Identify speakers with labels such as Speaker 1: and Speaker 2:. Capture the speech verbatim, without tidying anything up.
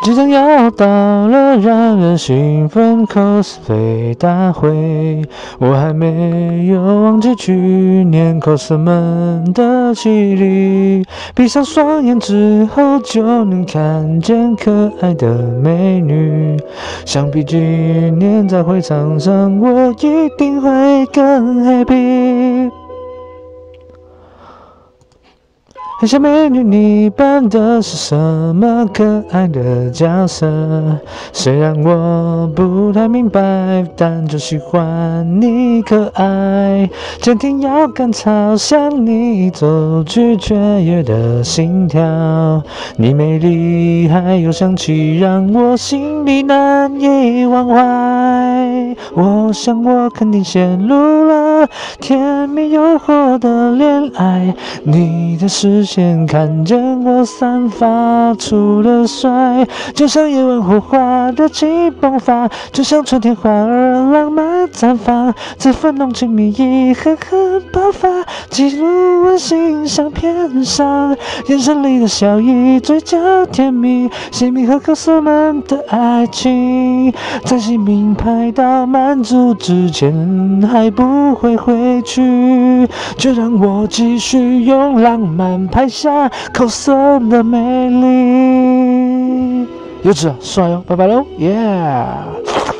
Speaker 1: 即将要到了让人兴奋 cosplay 大会，我还没有忘记去年 cos 们的洗礼。闭上双眼之后就能看见可爱的美女，想必今年在会场上我一定会更 happy。很想美女，你扮的是什么可爱的角色？虽然我不太明白，但就喜欢你可爱。监听遥感朝向你走去，雀跃的心跳。你美丽还有香气，让我心里难以忘怀。我想我肯定陷入了甜蜜诱惑的恋爱，你的视线看见我散发出了衰，就像夜晚火花的气迸发，就像春天花儿浪漫绽放，这份浓情蜜意狠狠爆发，记录温馨相片上，眼神里的笑意，嘴角甜蜜，谢米和克斯们的爱情，在姓名排到满足之前还不会回去，就让我继续用浪漫拍下 cos 的美丽。柚子帅哦，拜拜喽，耶、yeah ！